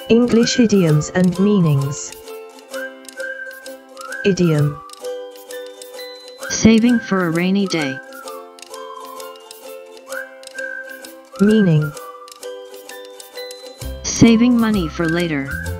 English idioms and meanings. Idiom. Saving for a rainy day. Meaning. Saving money for later.